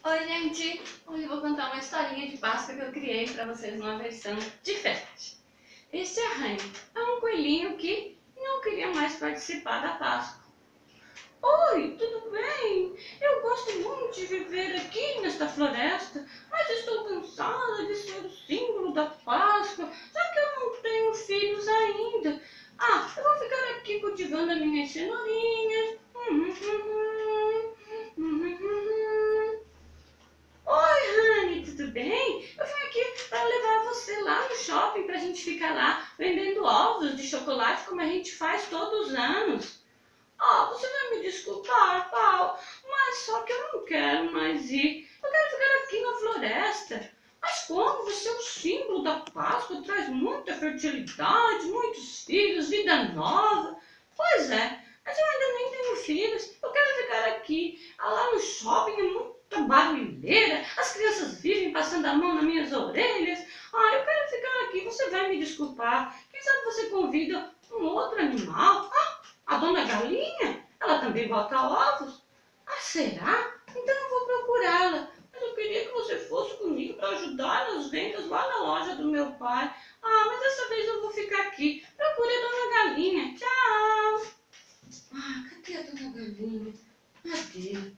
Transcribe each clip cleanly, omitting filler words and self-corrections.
Oi, gente! Hoje eu vou contar uma historinha de Páscoa que eu criei para vocês numa versão diferente. Este é Rani, é um coelhinho que não queria mais participar da Páscoa. Oi, tudo bem? Eu gosto muito de viver aqui nesta floresta, mas estou cansada de ser o símbolo da Páscoa, já que eu não tenho filhos ainda. Eu vou ficar aqui cultivando as minhas cenourinhas. Tudo bem? Eu vim aqui para levar você lá no shopping para a gente ficar lá vendendo ovos de chocolate como a gente faz todos os anos. Você vai me desculpar, Paulo, mas só que eu não quero mais ir. Eu quero ficar aqui na floresta. Mas como você é o símbolo da Páscoa, traz muita fertilidade, muitos filhos, vida nova. Pois é, mas eu ainda nem tenho filhos. Eu quero ficar aqui. Lá no shopping é muita barulheira. As crianças vivem passando a mão nas minhas orelhas. Eu quero ficar aqui. Você vai me desculpar. Quem sabe você convida um outro animal? A dona Galinha? Ela também bota ovos? Será? Então eu vou procurá-la. Mas eu queria que você fosse comigo para ajudar nas vendas lá na loja do meu pai. Mas dessa vez eu vou ficar aqui. Procure a dona Galinha. Tchau. Cadê a dona Galinha? Cadê?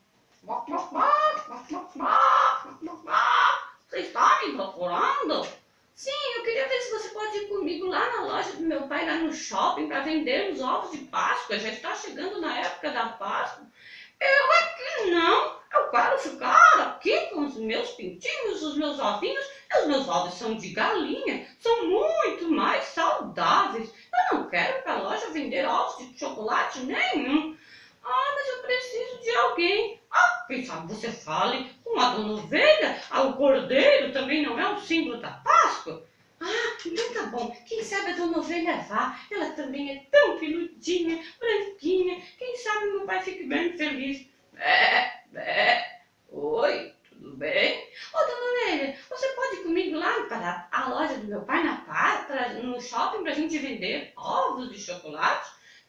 Você está me procurando? Sim, eu queria ver se você pode ir comigo lá na loja do meu pai, lá no shopping, para vender os ovos de Páscoa. Já está chegando na época da Páscoa. Eu aqui não. Eu quero ficar aqui com os meus pintinhos, os meus ovinhos. E os meus ovos são de galinha, são muito mais saudáveis. Eu não quero ir para a loja vender ovos de chocolate nenhum. Mas eu preciso de alguém. Quem sabe você fale com a dona Ovelha? O cordeiro também não é um símbolo da Páscoa? Então tá bom. Quem sabe a dona Ovelha vá. Ela também é tão peludinha, branquinha. Quem sabe meu pai fique bem feliz. Oi, tudo bem? Dona Ovelha, você pode ir comigo lá para a loja do meu pai no shopping para a gente vender ovos de chocolate?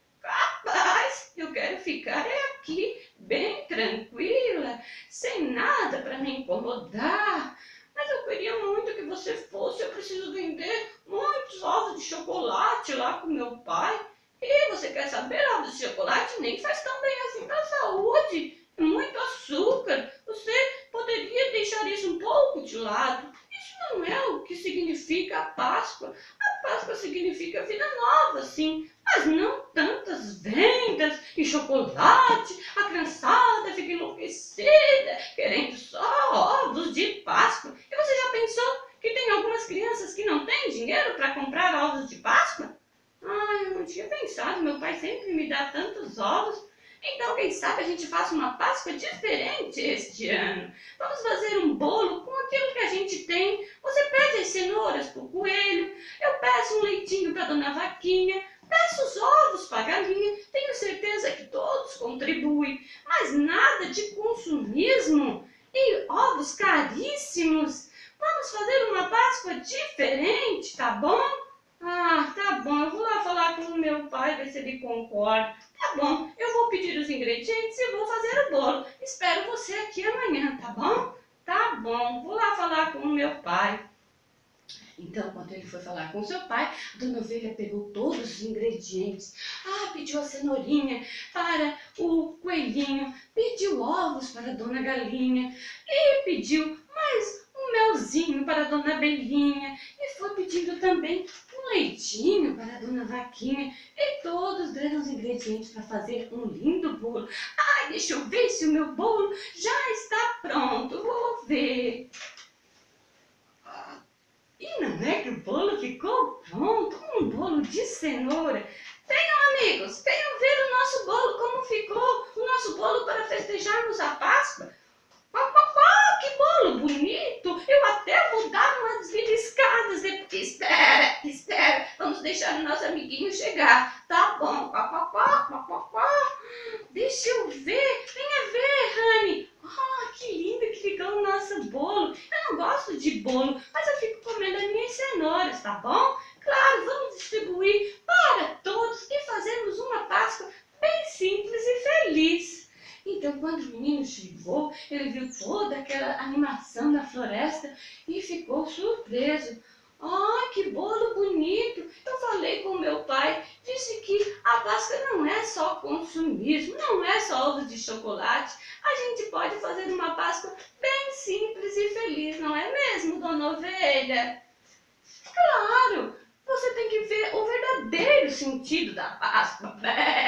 Capaz, eu quero ficar aqui bem tranquila, sem nada para me incomodar. Mas eu queria muito que você fosse. Eu preciso vender muitos ovos de chocolate lá com meu pai. E você quer saber, ovos de chocolate nem faz tão bem assim para a saúde. Muito açúcar. Você poderia deixar isso um pouco de lado. Isso não é o que significa a Páscoa. A Páscoa significa vida nova, sim, mas não tantas vendas e chocolate. A criançada fica enlouquecida, querendo só ovos de Páscoa. E você já pensou que tem algumas crianças que não têm dinheiro para comprar ovos de Páscoa? Eu não tinha pensado, meu pai sempre me dá tantos ovos. Então, quem sabe a gente faça uma Páscoa diferente este ano. Vamos fazer um bolo com aquilo que a gente tem. Você pede as cenouras para o coelho, eu peço um leitinho para a dona Vaquinha, peço os ovos para a galinha. Tenho certeza que todos contribuem, mas nada de consumismo e ovos caríssimos. Vamos fazer uma Páscoa diferente, tá bom? Tá bom, eu vou lá falar com o meu pai, ver se ele concorda. Tá bom, eu vou pedir os ingredientes e vou fazer o bolo. Espero você aqui amanhã, tá bom? Tá bom, vou lá falar com o meu pai. Então, quando ele foi falar com seu pai, a dona Ovelha pegou todos os ingredientes. Pediu a cenourinha para o coelhinho, pediu ovos para a dona Galinha e pediu mais um melzinho para a dona Abelhinha e foi pedindo também um leitinho para a dona Vaquinha e todos deram os ingredientes para fazer um lindo bolo. Deixa eu ver se o meu bolo já está pronto, vou ver. E não é que o bolo ficou pronto? Um bolo de cenoura. Venham, amigos, venham ver o nosso bolo, como ficou o nosso bolo para festejarmos a Páscoa. Que bolo bonito! Eu até vou dar umas beliscadas. Espera, vamos deixar o nosso amiguinho chegar. Tá bom. Deixa eu ver, venha ver, Rani. Que lindo que ficou o nosso bolo. Eu não gosto de bolo, mas eu fico comendo as minhas cenouras, tá bom? Claro, vamos distribuir para todos e fazermos uma Páscoa bem simples e feliz. Então, quando os meninos chegou, ele viu toda aquela animação na floresta e ficou surpreso. Ah, que bolo bonito! Eu falei com meu pai, disse que a Páscoa não é só consumismo, não é só ovos de chocolate. A gente pode fazer uma Páscoa bem simples e feliz, não é mesmo, dona Ovelha? Claro, você tem que ver o verdadeiro sentido da Páscoa.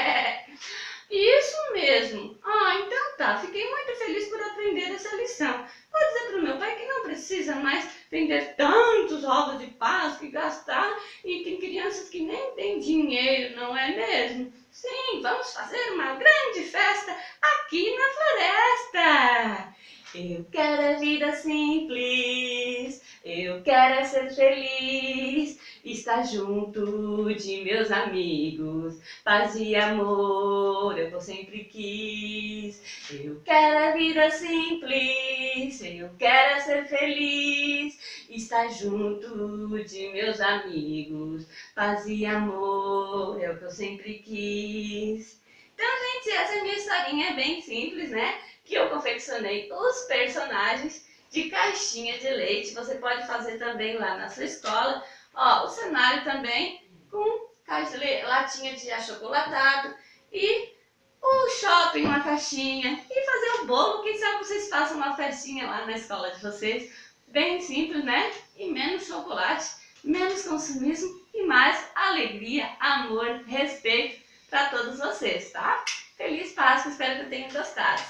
Isso mesmo. Ah, então tá. Fiquei muito feliz por aprender essa lição. Vou dizer pro meu pai que não precisa mais vender tantos ovos de Páscoa e gastar. E tem crianças que nem têm dinheiro, não é mesmo? Sim, vamos fazer uma grande festa aqui na floresta. Eu quero a vida simples, eu quero é ser feliz, estar junto de meus amigos, paz e amor eu sempre quis. Eu quero a vida simples, eu quero é ser feliz, estar junto de meus amigos, paz e amor é o que eu sempre quis. Então, gente, essa é a minha historinha bem simples, né? Que eu confeccionei os personagens de caixinha de leite. Você pode fazer também lá na sua escola. Ó, o cenário também com latinha de achocolatado e o shopping, uma caixinha e fazer o bolo. Quem sabe vocês façam uma festinha lá na escola de vocês. Bem simples, né? E menos chocolate, menos consumismo e mais alegria, amor, respeito para todos vocês, tá? Feliz Páscoa, espero que tenham gostado.